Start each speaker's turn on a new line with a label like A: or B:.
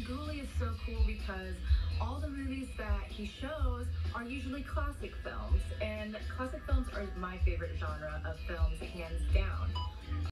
A: Ghoulie is so cool because all the movies that he shows are usually classic films, and classic films are my favorite genre of films, hands down.